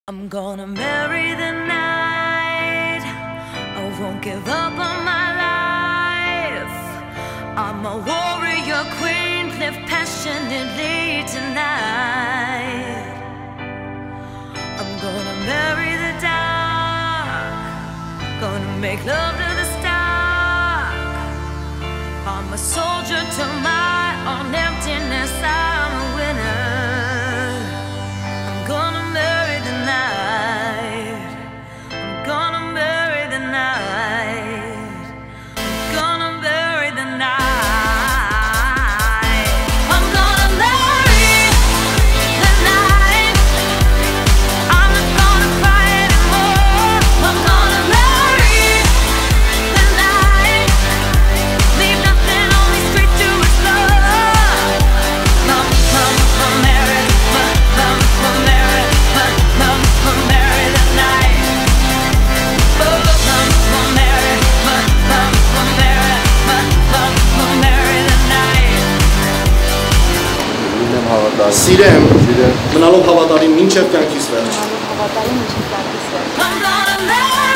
I'm gonna marry the night. I won't give up on my life. I'm a warrior queen, live passionately tonight. I'm gonna marry the dark, gonna make love to the stark. I'm a soldier to my own emptiness, I'm a winner. I'm gonna marry the night. I'm gonna marry the night. I'm gonna marry the night. I'm gonna marry the night. I'm not gonna cry anymore. I'm gonna marry the night. Leave nothing on me, straight to explore. Marry the night. Սիրեմ, մնալով հավատարիմ մինչև կյանքիս վերջ։ I'm gonna marry